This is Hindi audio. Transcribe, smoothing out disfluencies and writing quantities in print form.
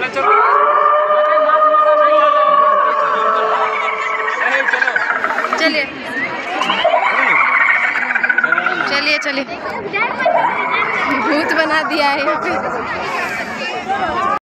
चलिए चलिए चलिए, भूत बना दिया है यहाँ पे।